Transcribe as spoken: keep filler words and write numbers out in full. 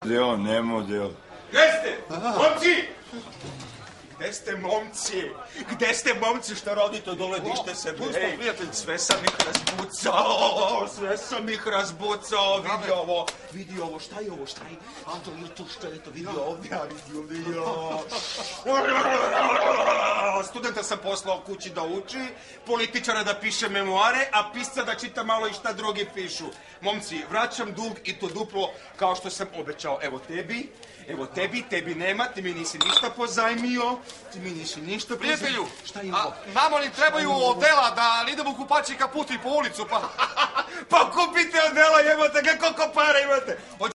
Model, ne model. Gde ste? Momci! Gde ste, momci? Gde ste, momci, šta radite dole, dište se? Ej, sve sam ih razbucao, sve sam ih razbucao, vidi ovo, vidi ovo, šta je ovo, šta je? A to je to, šta je to, vidi ovo, ja vidi ovo, vidi ovo. Studenta sam poslao kući da uči, političara da piše memoare, a pisca da čita malo i šta drugi pišu. Momci, vraćam dug i to duplo kao što sam obećao. Evo tebi, evo tebi, tebi nema, ti mi nisi ništa pozajmio, ti mi nisi ništa pozajmio. Prijatelju, šta je a, ovo? nama li trebaju odela da ne idemo kupači kaputi po ulicu, pa... Pa kupite odela, jebote, koliko para imate?